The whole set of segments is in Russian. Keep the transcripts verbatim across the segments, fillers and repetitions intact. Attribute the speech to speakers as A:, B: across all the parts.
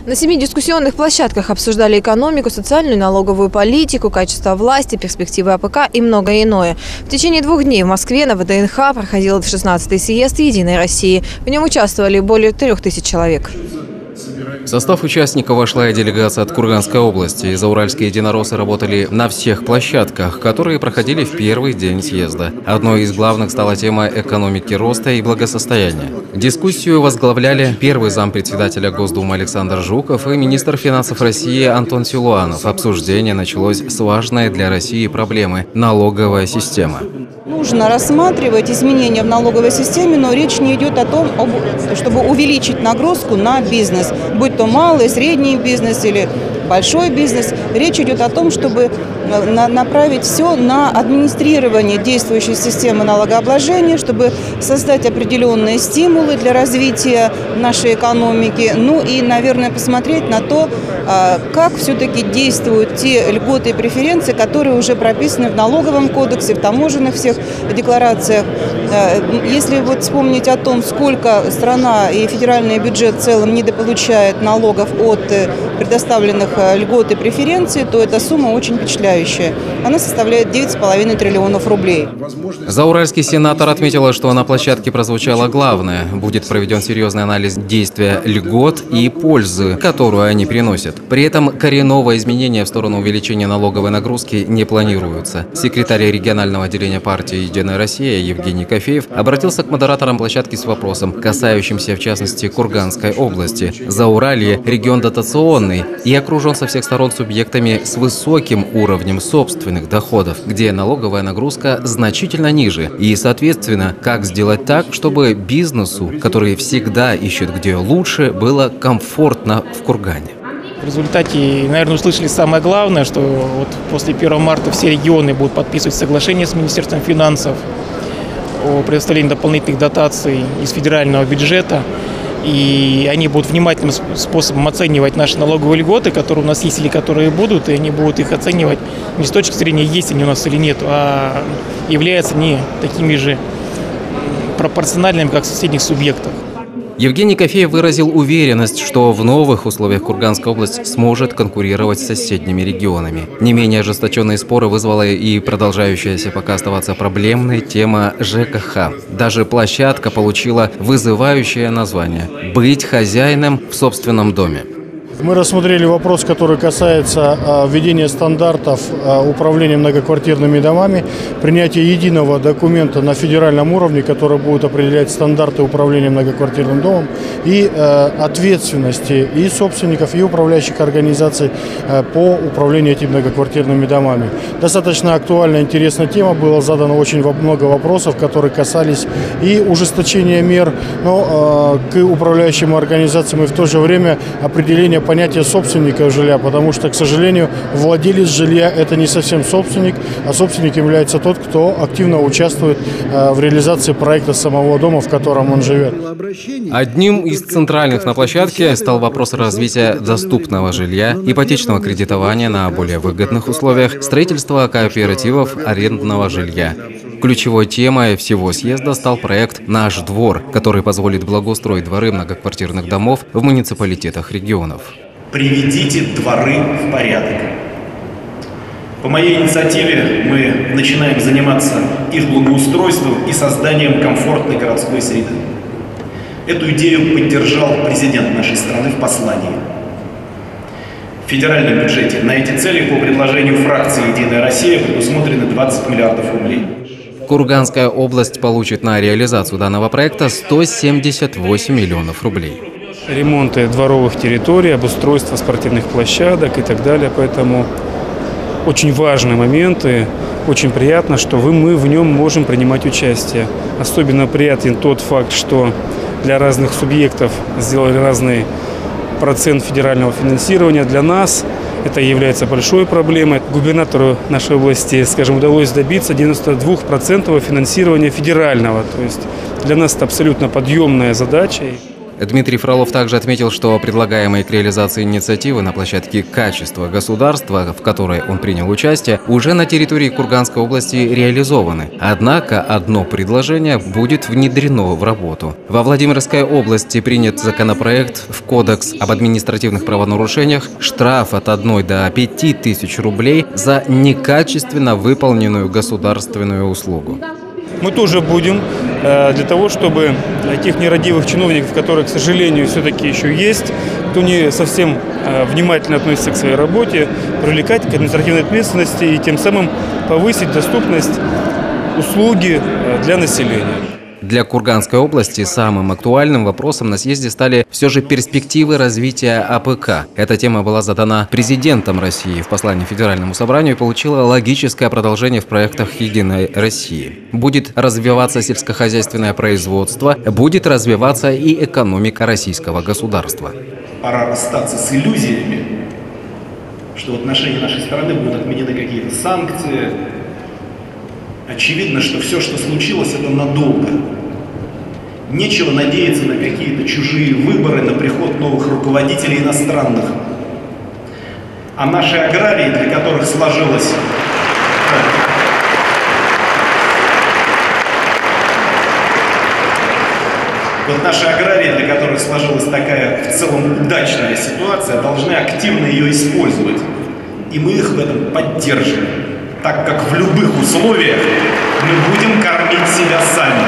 A: На семи дискуссионных площадках обсуждали экономику, социальную и налоговую политику, качество власти, перспективы АПК и многое иное. В течение двух дней в Москве на ВДНХ проходил шестнадцатый съезд «Единой России». В нем участвовали более трех тысяч человек.
B: В состав участников вошла и делегация от Курганской области. Зауральские единороссы работали на всех площадках, которые проходили в первый день съезда. Одной из главных стала тема экономики роста и благосостояния. Дискуссию возглавляли первый зампредседателя Госдумы Александр Жуков и министр финансов России Антон Силуанов. Обсуждение началось с важной для России проблемы – налоговая система.
C: Нужно рассматривать изменения в налоговой системе, но речь не идет о том, чтобы увеличить нагрузку на бизнес, будь то малый, средний бизнес или большой бизнес. Речь идет о том, чтобы направить все на администрирование действующей системы налогообложения, чтобы создать определенные стимулы для развития нашей экономики. Ну и, наверное, посмотреть на то, как все-таки действуют те льготы и преференции, которые уже прописаны в налоговом кодексе, в таможенных всех декларациях. Если вот вспомнить о том, сколько страна и федеральный бюджет в целом недополучает налогов от предоставленных льгот и преференций, то эта сумма очень впечатляющая. Она составляет девять с половиной триллионов рублей.
B: Зауральский сенатор отметила, что на площадке прозвучало главное. Будет проведен серьезный анализ действия льгот и пользы, которую они приносят. При этом коренного изменения в сторону увеличения налоговой нагрузки не планируется. Секретарь регионального отделения партии «Единая Россия» Евгений Кофеев обратился к модераторам площадки с вопросом, касающимся в частности Курганской области. Зауралье – регион дотационный и окружен со всех сторон субъектами с высоким уровнем собственных доходов, где налоговая нагрузка значительно ниже. И, соответственно, как сделать так, чтобы бизнесу, который всегда ищет где лучше, было комфортно в Кургане.
D: В результате, наверное, услышали самое главное, что вот после первого марта все регионы будут подписывать соглашение с Министерством финансов о предоставлении дополнительных дотаций из федерального бюджета. И они будут внимательным способом оценивать наши налоговые льготы, которые у нас есть или которые будут, и они будут их оценивать не с точки зрения, есть они у нас или нет, а являются не такими же пропорциональными, как в соседних субъектах.
B: Евгений Кофеев выразил уверенность, что в новых условиях Курганская область сможет конкурировать с соседними регионами. Не менее ожесточенные споры вызвала и продолжающаяся пока оставаться проблемной тема ЖКХ. Даже площадка получила вызывающее название «Быть хозяином в собственном доме».
E: Мы рассмотрели вопрос, который касается введения стандартов управления многоквартирными домами, принятия единого документа на федеральном уровне, который будет определять стандарты управления многоквартирным домом, и ответственности и собственников, и управляющих организаций по управлению этими многоквартирными домами. Достаточно актуальная, интересная тема, было задано очень много вопросов, которые касались и ужесточения мер, но к управляющим организациям и в то же время определения понятие собственника жилья, потому что, к сожалению, владелец жилья – это не совсем собственник, а собственник является тот, кто активно участвует в реализации проекта самого дома, в котором он живет.
B: Одним из центральных на площадке стал вопрос развития доступного жилья, ипотечного кредитования на более выгодных условиях, строительства кооперативов арендного жилья. Ключевой темой всего съезда стал проект «Наш двор», который позволит благоустроить дворы многоквартирных домов в муниципалитетах регионов.
F: Приведите дворы в порядок. По моей инициативе мы начинаем заниматься их благоустройством и созданием комфортной городской среды. Эту идею поддержал президент нашей страны в послании. В федеральном бюджете на эти цели по предложению фракции «Единая Россия» предусмотрены двадцать миллиардов рублей.
B: Курганская область получит на реализацию данного проекта сто семьдесят восемь миллионов рублей.
G: Ремонты дворовых территорий, обустройство спортивных площадок и так далее. Поэтому очень важные моменты. Очень приятно, что вы, мы в нем можем принимать участие. Особенно приятен тот факт, что для разных субъектов сделали разный процент федерального финансирования. Для нас это является большой проблемой. Губернатору нашей области, скажем, удалось добиться девяноста двух процентов финансирования федерального. То есть для нас это абсолютно подъемная задача.
B: Дмитрий Фролов также отметил, что предлагаемые к реализации инициативы на площадке «Качество государства», в которой он принял участие, уже на территории Курганской области реализованы. Однако одно предложение будет внедрено в работу. Во Владимирской области принят законопроект в Кодекс об административных правонарушениях, штраф от одной до пяти тысяч рублей за некачественно выполненную государственную услугу.
G: Мы тоже будем для того, чтобы тех нерадивых чиновников, которые, к сожалению, все-таки еще есть, кто не совсем внимательно относится к своей работе, привлекать к административной ответственности и тем самым повысить доступность услуги для населения.
B: Для Курганской области самым актуальным вопросом на съезде стали все же перспективы развития А Пэ Ка. Эта тема была задана президентом России в послании Федеральному собранию и получила логическое продолжение в проектах «Единой России». Будет развиваться сельскохозяйственное производство, будет развиваться и экономика российского государства.
F: Пора расстаться с иллюзиями, что в отношении нашей страны будут отменены какие-то санкции. Очевидно, что все, что случилось, это надолго. Нечего надеяться на какие-то чужие выборы, на приход новых руководителей иностранных. А наши аграрии, для которых сложилось... Вот наши аграрии, для которых сложилась такая в целом удачная ситуация, должны активно ее использовать. И мы их в этом поддерживаем, так как в любых условиях мы будем кормить себя сами.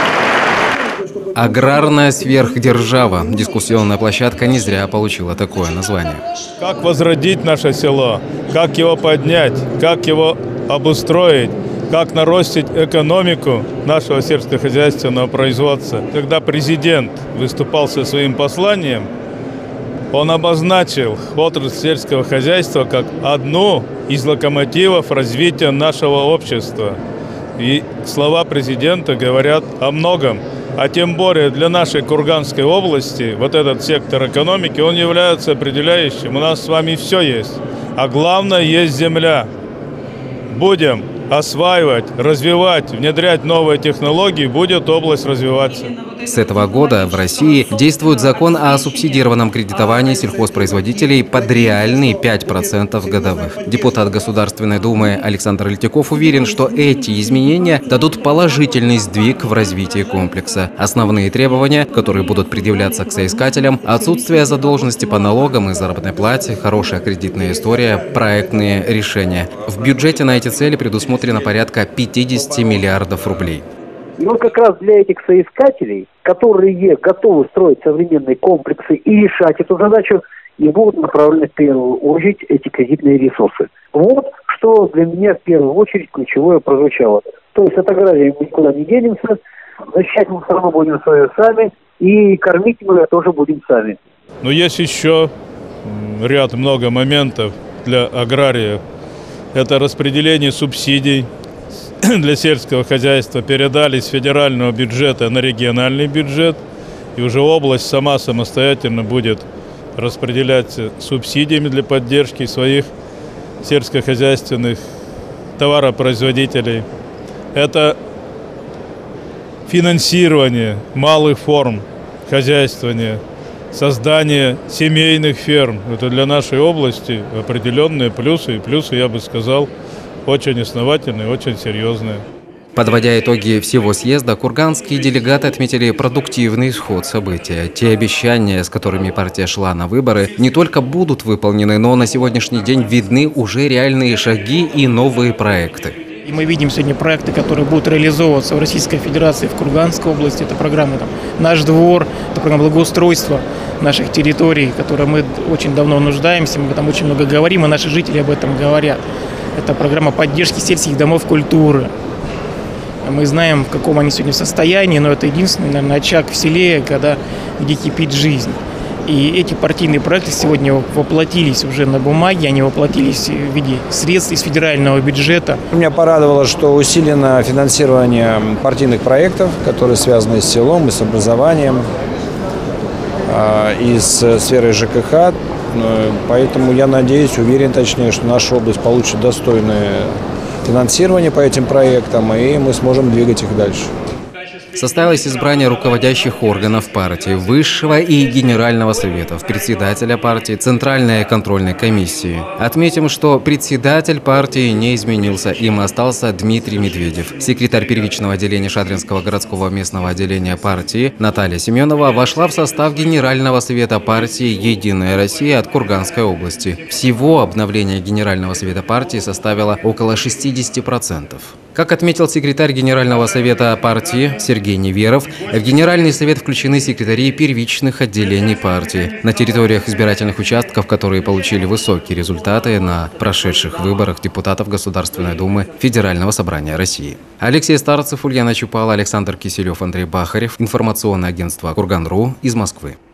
B: Аграрная сверхдержава. Дискуссионная площадка не зря получила такое название.
H: Как возродить наше село, как его поднять, как его обустроить, как нарастить экономику нашего сельскохозяйственного производства. Когда президент выступал со своим посланием, он обозначил отрасль сельского хозяйства как одну из локомотивов развития нашего общества. И слова президента говорят о многом. А тем более для нашей Курганской области вот этот сектор экономики, он является определяющим. У нас с вами все есть. А главное, есть земля. Будем осваивать, развивать, внедрять новые технологии, будет область развиваться.
B: С этого года в России действует закон о субсидированном кредитовании сельхозпроизводителей под реальные пять процентов годовых. Депутат Государственной Думы Александр Летяков уверен, что эти изменения дадут положительный сдвиг в развитии комплекса. Основные требования, которые будут предъявляться к соискателям – отсутствие задолженности по налогам и заработной плате, хорошая кредитная история, проектные решения. В бюджете на эти цели предусмотрено порядка пятидесяти миллиардов рублей.
I: И вот как раз для этих соискателей, которые готовы строить современные комплексы и решать эту задачу, и будут направлены в первую очередь эти кредитные ресурсы. Вот что для меня в первую очередь ключевое прозвучало. То есть от агрария мы никуда не денемся, защищать мы все равно будем свое сами, и кормить мы тоже будем сами.
H: Но есть еще ряд много моментов для агрария. Это распределение субсидий для сельского хозяйства передали с федерального бюджета на региональный бюджет, и уже область сама самостоятельно будет распределять субсидиями для поддержки своих сельскохозяйственных товаропроизводителей. Это финансирование малых форм хозяйствования, создание семейных ферм. Это для нашей области определенные плюсы, и плюсы, я бы сказал, очень основательные, очень серьезные.
B: Подводя итоги всего съезда, курганские делегаты отметили продуктивный исход события. Те обещания, с которыми партия шла на выборы, не только будут выполнены, но на сегодняшний день видны уже реальные шаги и новые проекты.
D: И мы видим сегодня проекты, которые будут реализовываться в Российской Федерации, в Курганской области. Это программа там, «Наш двор», это программа благоустройства наших территорий, в которой мы очень давно нуждаемся, мы там очень много говорим, и наши жители об этом говорят. Это программа поддержки сельских домов культуры. Мы знаем, в каком они сегодня состоянии, но это единственный, наверное, очаг в селе, когда, где кипит жизнь. И эти партийные проекты сегодня воплотились уже на бумаге, они воплотились в виде средств из федерального бюджета.
J: Меня порадовало, что усилено финансирование партийных проектов, которые связаны с селом и с образованием, и с сферой Ж К Х. Поэтому я надеюсь, уверен точнее, что наша область получит достойное финансирование по этим проектам, и мы сможем двигать их дальше.
B: состоялось избрание руководящих органов партии, высшего и генерального советов, председателя партии, Центральной контрольной комиссии. Отметим, что председатель партии не изменился, им остался Дмитрий Медведев. Секретарь первичного отделения Шадринского городского местного отделения партии Наталья Семенова вошла в состав Генерального совета партии «Единая Россия» от Курганской области. Всего обновление Генерального совета партии составило около шестидесяти процентов. Как отметил секретарь Генерального совета партии Сергей Неверов, в Генеральный совет включены секретари первичных отделений партии. На территориях избирательных участков, которые получили высокие результаты на прошедших выборах депутатов Государственной Думы Федерального собрания России. Алексей Старцев, Ульяна Чупала, Александр Киселев, Андрей Бахарев. Информационное агентство Курган точка ру из Москвы.